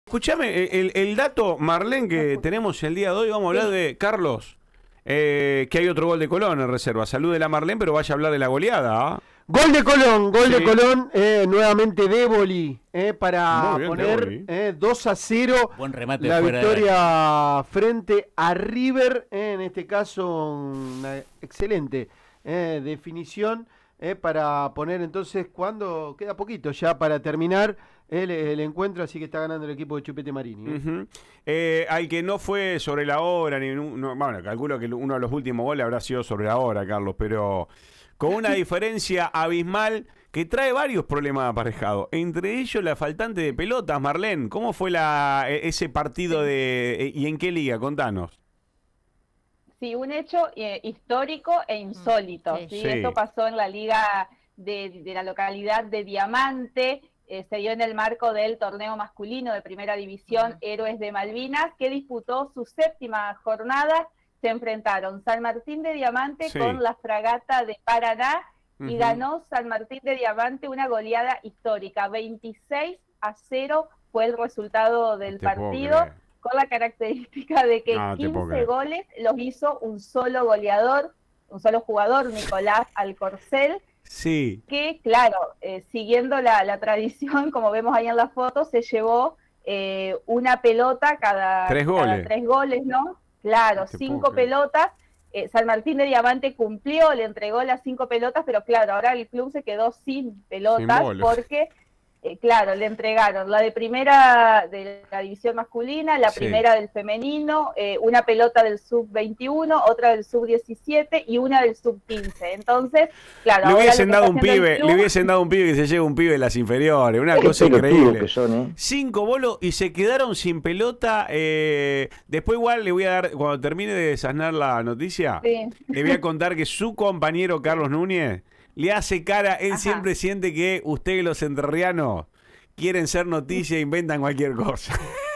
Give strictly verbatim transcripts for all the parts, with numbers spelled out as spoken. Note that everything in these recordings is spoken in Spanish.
Escuchame, el, el dato, Marlene, que tenemos el día de hoy, vamos a hablar Sí. de Carlos, eh, que hay otro gol de Colón en reserva. Salúdela, Marlene, pero vaya a hablar de la goleada. ¿Ah? Gol de Colón, gol Sí. de Colón, eh, nuevamente Déboli, eh, para Muy bien, poner Déboli. eh, dos a cero Buen remate la fuera de- victoria frente a River, eh, en este caso una excelente eh, definición eh, para poner entonces, cuando queda poquito ya para terminar el, el encuentro, así que está ganando el equipo de Chupete Marini. eh. Ujú. Eh, al que no fue sobre la hora, ni nu- no, bueno, calculo que uno de los últimos goles habrá sido sobre la hora, Carlos, pero con una diferencia abismal que trae varios problemas aparejados, entre ellos la faltante de pelotas. Marlene, ¿cómo fue la, e- ese partido de y en qué liga? Contanos. Sí, un hecho eh, histórico e insólito. Sí. ¿sí? Sí. Esto pasó en la liga de, de la localidad de Diamante, eh, se dio en el marco del torneo masculino de Primera División Héroes de Malvinas, que disputó su séptima jornada. Se enfrentaron San Martín de Diamante Sí. con la Fragata de Paraná y Ujú. ganó San Martín de Diamante una goleada histórica. veintiséis a cero fue el resultado del No te puedo partido, creer. con la característica de que No, no te puedo quince creer. goles los hizo un solo goleador, un solo jugador, Nicolás Alcorcel, Sí. que, claro, eh, siguiendo la, la tradición, como vemos ahí en la foto, se llevó eh, una pelota cada Tres cada goles. tres goles, ¿no? Claro, No te cinco puedo creer. pelotas. Eh, San Martín de Diamante cumplió, le entregó las cinco pelotas, pero claro, ahora el club se quedó sin pelotas Sin bolas. porque, eh, claro, le entregaron la de primera de la división masculina, la Sí. primera del femenino, eh, una pelota del sub veintiuno, otra del sub diecisiete y una del sub quince. Entonces, claro, Le ahora hubiesen lo que dado está un haciendo el pibe, club- le hubiesen dado un pibe que se lleve un pibe de las inferiores, una cosa Qué pelotudos increíble. que son, ¿eh? Cinco bolos y se quedaron sin pelota. eh, después igual le voy a dar, cuando termine de desasnar la noticia, Sí. le voy a contar que su compañero Carlos Núñez le hace cara, él Ajá. siempre siente que usted y los entrerrianos quieren ser noticia e inventan cualquier cosa.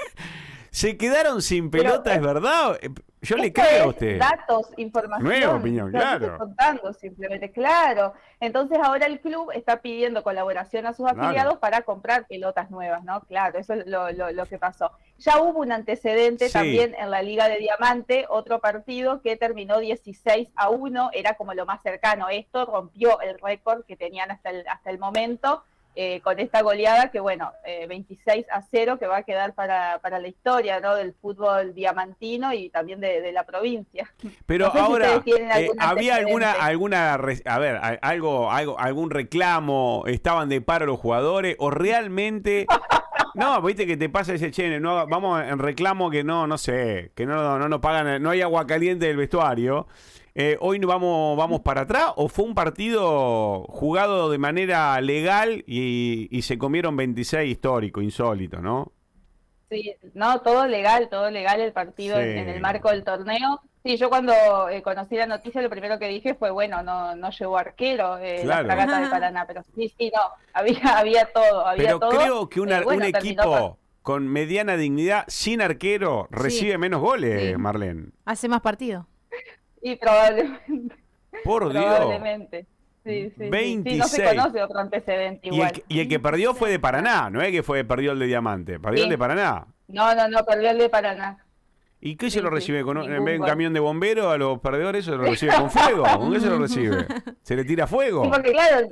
Se quedaron sin pelota, Pero, ¿es verdad? Eh, Yo le Esto creo a es usted. datos, información. Nueva opinión, O sea, yo claro. estoy contando simplemente, claro. Entonces ahora el club está pidiendo colaboración a sus Claro. afiliados para comprar pelotas nuevas, ¿no? Claro, eso es lo, lo, lo que pasó. Ya hubo un antecedente Sí. también en la Liga de Diamante, otro partido que terminó dieciséis a uno, era como lo más cercano. Esto rompió el récord que tenían hasta el, hasta el momento. Eh, con esta goleada que, bueno, eh, veintiséis a cero, que va a quedar para, para la historia, ¿no? Del fútbol diamantino y también de, de la provincia. Pero No sé si ahora, ustedes tienen eh, algún ¿había alguna, antecedente. alguna, re- a ver, a- algo, algo, algún reclamo? ¿Estaban de paro los jugadores? ¿O realmente, no, viste que te pasa ese che, no, vamos en reclamo que no, no sé, que no, no, no nos pagan, no hay agua caliente del vestuario? Eh, ¿Hoy no vamos, vamos para atrás o fue un partido jugado de manera legal y, y se comieron veintiséis histórico, insólito, ¿no? Sí, no, todo legal, todo legal el partido Sí. en, en el marco del torneo. Sí, yo cuando eh, conocí la noticia lo primero que dije fue, bueno, no, no llegó arquero eh, Claro. la Fragata de Paraná, pero sí, sí, no, había, había todo, había Pero todo. creo que una- Eh, bueno, un terminó equipo con mediana dignidad, sin arquero, recibe menos goles, Sí. Marlene. Hace más partido. Y probablemente, Por Dios. probablemente. Sí, sí, sí, sí, no veintiséis. se conoce otro antecedente Y el, igual. que- y el que perdió fue de Paraná, no es que fue perdió el de Diamante, perdió Sí. el de Paraná. No, no, no, perdió el de Paraná. ¿Y qué se Sí, lo sí, recibe? ¿Con un, en ningún vez de un gol. camión de bomberos a los perdedores se lo recibe con fuego? ¿Con qué se lo recibe? ¿Se le tira fuego? Sí, porque claro,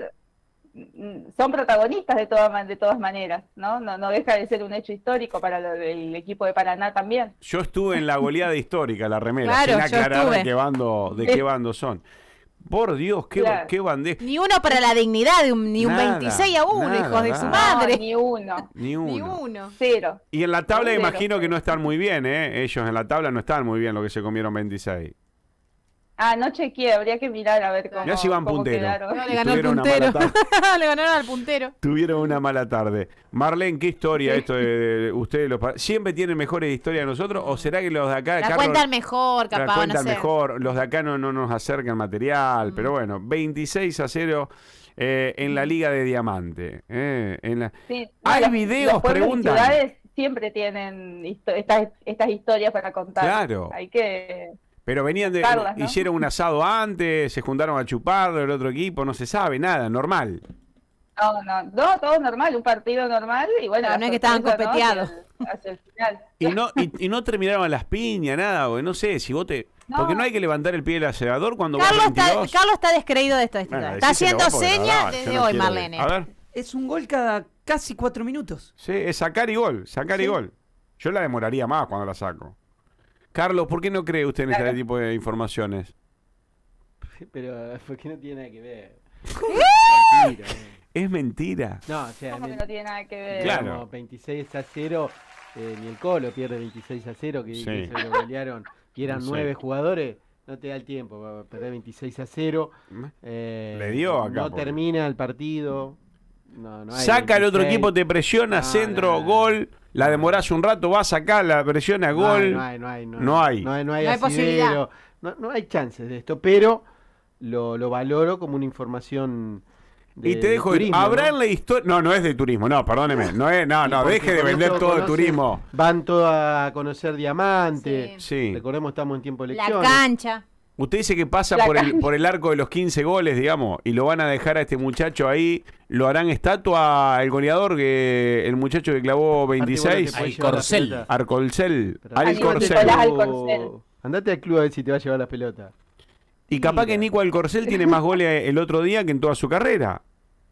mm, son protagonistas de todas ma- de todas maneras, ¿no? No, no deja de ser un hecho histórico para lo- el equipo de Paraná también. Yo estuve en la goleada histórica, la remera, Claro, sin yo aclarar de estuve. qué bando, de qué bando son. Por Dios, qué, Claro. qué bandeja. Ni uno para la dignidad, de un- ni un Nada, veintiséis a uno, nada, hijos de su nada. madre. No, ni uno, Ni uno. Ni uno. cero. Y en la tabla Cero, imagino que cero. no están muy bien, ¿eh? Ellos en la tabla no están muy bien lo que se comieron veintiséis. Ah, no chequeé, habría que mirar a ver cómo, Ya si van cómo punteros. quedaron. No, Y le ganó el tuvieron una puntero. mala Le ganaron al puntero. Tuvieron una mala tarde. Marlene, ¿qué historia esto de, de ustedes? Los, pa- ¿Siempre tienen mejores historias que nosotros? ¿O será que los de acá... La Carlos, cuentan mejor, la capaz, cuentan no sé. mejor? Los de acá no, no nos acercan material. Mm. Pero bueno, veintiséis a cero eh, en la Liga de Diamante. eh, en la... Sí, Hay los- videos, los pueblos y preguntan. ciudades siempre tienen histo- estas, estas historias para contar. Claro. Hay que... Pero venían de... Buscarlas, ¿no? Hicieron un asado antes, se juntaron a chupar del otro equipo, no se sabe, nada, normal. No, no, no, todo normal, un partido normal y bueno. No, la no es que estaban sorpresa, ¿no? copeteados. Hacia el, hacia el final. Y no, y, y no terminaron las piñas, nada, güey. No sé, si vos te... No. Porque no hay que levantar el pie del acelerador cuando vas Carlos está, veintidós. Carlos está descreído de esto. Bueno, está decíselo haciendo vos, porque la señas verdad, yo desde no hoy, quiero- Marlene. A ver. Es un gol cada casi cuatro minutos. Sí, es sacar y gol, sacar y Sí. gol. Yo la demoraría más cuando la saco. Carlos, ¿por qué no cree usted en Claro. este tipo de informaciones? Pero porque no tiene nada que ver. Mentira, eh. Es mentira. No, o sea, ¿Cómo que men- no tiene nada que ver? Claro. digamos, veintiséis a cero, eh, ni el Colo pierde veintiséis a cero, que, Sí. que se lo golearon y eran No sé. nueve jugadores. No te da el tiempo para perder veintiséis a cero. eh, Le dio acá, No pobre. termina el partido. No, no hay Saca el otro veintiséis. equipo, te presiona, No, centro, no, no. gol. La demorás un rato, va a sacar, la presiona, No hay, gol. No hay, no hay, no No hay. No hay, no hay No hay asidero, posibilidad. No, no hay chances de esto, pero lo, lo valoro como una información. De, Y te de dejo, turismo, habrá ¿no? en la historia... No, no es de turismo, no, perdóneme. No, es, no, Y no, porque deje de con vender eso todo de conocen- turismo. Van todos a conocer Diamante. Sí. Recordemos, estamos en tiempo de La elecciones. cancha. Usted dice que pasa La por el, cancha. por el arco de los quince goles, digamos, y lo van a dejar a este muchacho ahí. ¿Lo harán estatua el goleador, que el muchacho que clavó Aparte, veintiséis? bueno, te podés Ay, llevar la Corcel. pelota. Arcolcel. Pero Al andate al Corcel. Nicolás club- Alcorcel. Andate al club a ver si te va a llevar la pelota. Y capaz que Mira. Nico Alcorcel tiene más goles el otro día que en toda su carrera.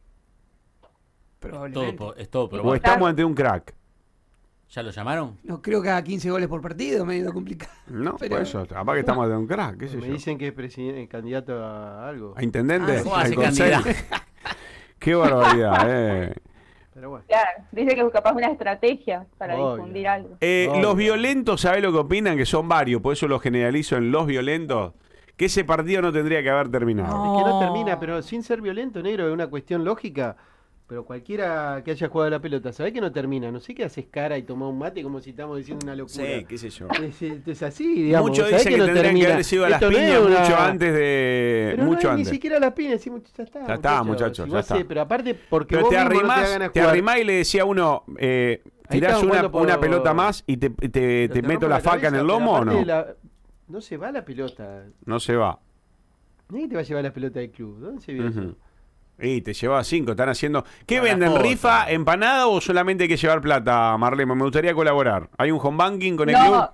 Todo Probablemente. po- es todo O probable. estamos ante un crack. ¿Ya lo llamaron? No creo que haga quince goles por partido, medio complicado. No, Pero- por eso. Capaz que estamos ante un crack, qué sé Me yo. dicen que es presiden- candidato a algo. ¿A intendente? Ah, ¿Cómo hace Alcorcel. candidato? Qué barbaridad, eh. Pero bueno. Claro, dice que es capaz una estrategia para Obvio. difundir algo. Eh, Obvio. los violentos, ¿sabés lo que opinan? Que son varios, por eso los generalizo en los violentos. Que ese partido no tendría que haber terminado. No. Es que no Oh. termina, pero sin ser violento, negro, es una cuestión lógica. Pero cualquiera que haya jugado la pelota, ¿sabés que no termina? No sé qué haces cara y tomás un mate como si estamos diciendo una locura. Sí, qué sé yo. Es, es- es así, digamos. Muchos ¿sabés dicen que, no tendrían que termina? haber sido a las Esto no es piñas una- mucho antes de. Pero mucho no es antes. ni siquiera las piñas, sí, much- ya está. Ya está, muchachos, Si ya vos está. haces- pero aparte, porque Pero vos te mismo no te arrimás, da ganas de te jugar. arrimás y le decía a uno, eh, Ahí tirás estaban una, jugando por- una pelota más y te, te, te Pero meto rompo la faca en cabeza, el pero lomo o aparte no. la- No se va la pelota. No se va. Nadie te va a llevar la pelota del club. ¿Dónde se vio eso? Ujú. Y te lleva cinco, están haciendo. ¿Qué Para la venden? foto. ¿Rifa, empanada o solamente hay que llevar plata, Marlene? Me gustaría colaborar. ¿Hay un home banking con el No, club?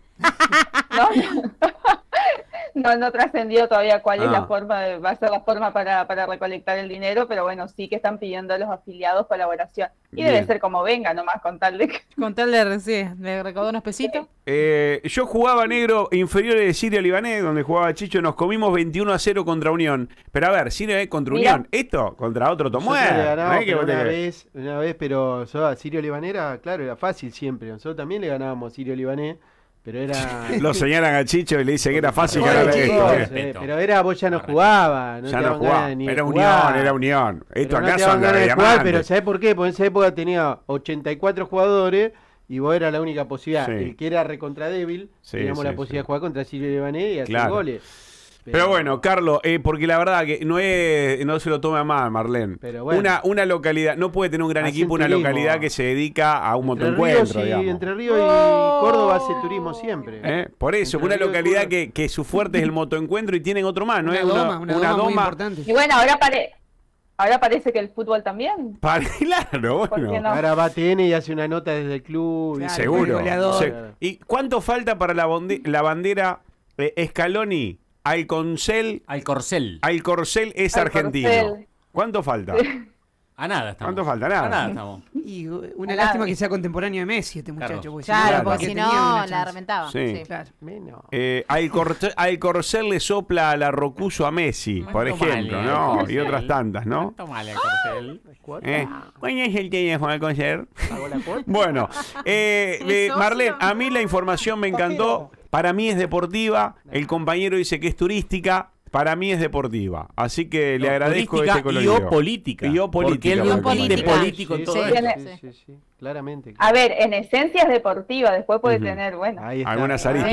no, no, no trascendió todavía cuál es Ah. la forma, de- va a ser la forma para, para recolectar el dinero, pero bueno, sí que están pidiendo a los afiliados colaboración. Y Bien. debe ser como venga, nomás con tal de que... Con tal de, sí, de recaudar unos pesitos. Eh, yo jugaba negro inferiores de Siria Libanés, donde jugaba Chicho, nos comimos veintiuno a cero contra Unión. Pero a ver, Siria eh, contra Mira. Unión, esto contra otro Nosotros Tomuer. le No ganábamos es que pero vos te- una vez, una vez, pero so, a Sirio Libanera, claro, era fácil siempre. Nosotros también le ganábamos a Sirio Libanés, pero era. Lo señalan a Chicho y le dicen que era fácil Oye, ganar chicos, esto. Sí, eh. respeto. pero era vos ya no Respeto. jugabas, no Ya te no daban jugaba. ganas ni de Era jugar. Unión, era Unión. Esto Pero no acá te son daban de ganas de jugar, pero diamantes. ¿sabés por qué? Porque en esa época tenía ochenta y cuatro jugadores y vos eras la única posibilidad. Sí. El que era recontra débil, Sí, teníamos sí, la sí. posibilidad de jugar contra Sirio Libanés y hacer Claro. goles. Pero bueno, Carlos, eh, porque la verdad que no es, no se lo tome a mal, Marlene. Pero bueno. una, una localidad, no puede tener un gran Hacen equipo, una turismo. localidad que se dedica a un Entre Ríos, motoencuentro, y, digamos. entre Ríos y Oh. Córdoba hace turismo siempre. ¿Eh? Por eso, Entre una Ríos y localidad Córdoba. que, que su fuerte es el motoencuentro y tienen otro más, ¿no una es? doma, una, doma, muy importante. Y bueno, ahora, pare... ahora parece que el fútbol también. Para- claro, ¿Por qué bueno. no? Ahora va a T N y hace una nota desde el club. Claro, ¿viste? Seguro. goleador. Se- ¿Y cuánto falta para la, bonde- la bandera eh, Scaloni? Alconcel, Alcorcel. Alcorcel es Alcorcel. argentino. ¿Cuánto falta? A nada estamos. ¿Cuánto falta? Nada. A nada estamos. Y uh, una Nada. lástima que sea contemporáneo de Messi este muchacho. Claro. Porque Claro, Claro. porque si tenía no, una la chance. reventaba. Sí. Sí. Claro. Menos. Eh, Alcorce- Alcorcel le sopla a la Rocuso a Messi, por ¿Cuánto ejemplo, vale ¿no? Alcorcel? Y otras tantas, ¿no? ¿Cuánto vale Alcorcel? ¿Cuánto? ¿Eh? ¿Cuál es el teléfono, Alcorcel? ¿Pagó la cuota? Bueno, eh, ¿Es eh, socio? Marlene, a mí la información me encantó. Para mí es deportiva. El compañero dice que es turística. Para mí es deportiva. Así que le No, agradezco turística este colorido. y o política. Y o política, Porque él para no el entiende compañero. político en Sí, todo sí, esto. Tiene- sí, sí, sí, claramente. A ver, en esencia es deportiva, después puede Ujú. tener, bueno. Ahí está. Algunas aristas.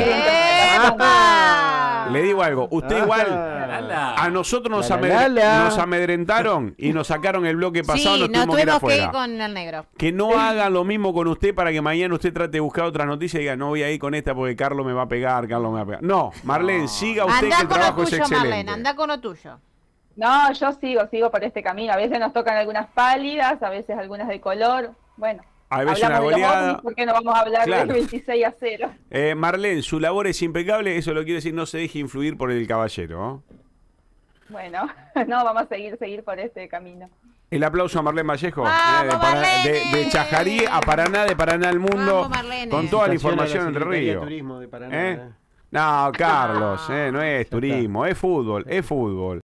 ¡Epa! Le digo algo. Usted Ah. igual... Lala. A nosotros nos, La, la, amedre- la, la. nos amedrentaron y nos sacaron el bloque pasado. Sí, nos no tuvimos que ir tuvimos que ir afuera. con el negro. Que no hagan lo mismo con usted para que mañana usted trate de buscar otras noticias y diga, no voy a ir con esta porque Carlos me va a pegar, Carlos me va a pegar. No, Marlene, siga usted Anda que el con lo trabajo es tuyo, excelente. Marlene, anda con lo tuyo. No, yo sigo, sigo por este camino. A veces nos tocan algunas pálidas, a veces algunas de color. Bueno, A veces hablamos una de los goleada. Osnis, ¿por qué no vamos a hablar Claro. del veintiséis a cero? Eh, Marlene, su labor es impecable, eso lo quiere decir, no se deje influir por el caballero. ¿No? Bueno, no, vamos a seguir, seguir por este camino. El aplauso a Marlene Vallejo, ¡Vamos, eh, de, Para- Marlene! de- de Chajarí a Paraná, de Paraná al mundo, Vamos, Marlene. con toda la Felicitaciones a información entre Secretaría de Río. Turismo de Paraná, ¿Eh? eh. No, Carlos, eh, no es está. turismo, es fútbol, es fútbol.